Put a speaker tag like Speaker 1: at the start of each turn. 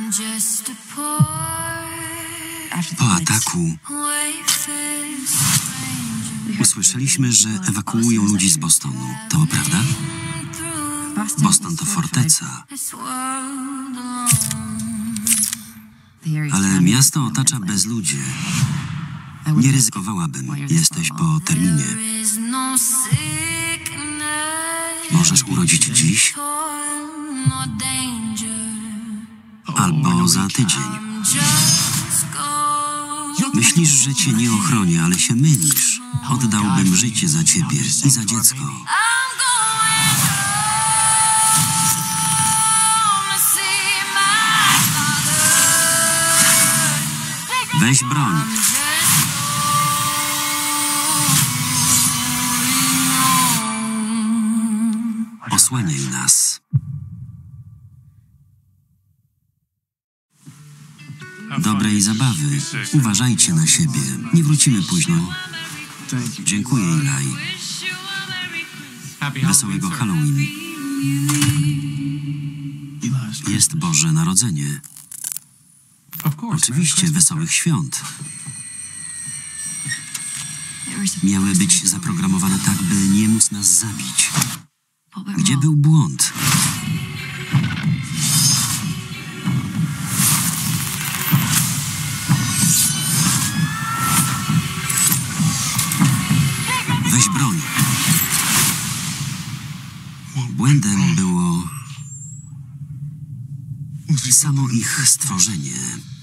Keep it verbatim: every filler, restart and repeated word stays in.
Speaker 1: Po ataku usłyszeliśmy, że ewakuują ludzi z Bostonu. To prawda? Boston to forteca. Ale miasto otacza bezludzie. Nie ryzykowałabym. Jesteś po terminie. Możesz urodzić dziś albo za tydzień. Myślisz, że cię nie ochronię, ale się mylisz. Oddałbym życie za ciebie i za dziecko. Weź broń. Osłaniaj nas. Dobrej zabawy. Uważajcie na siebie. Nie wrócimy późno. Dziękuję, Eli. Wesołego Halloween. Jest Boże Narodzenie. Oczywiście, wesołych świąt. Miały być zaprogramowane tak, by nie móc nas zabić. Gdzie był błąd? Weź broń. Błędem było samo ich stworzenie.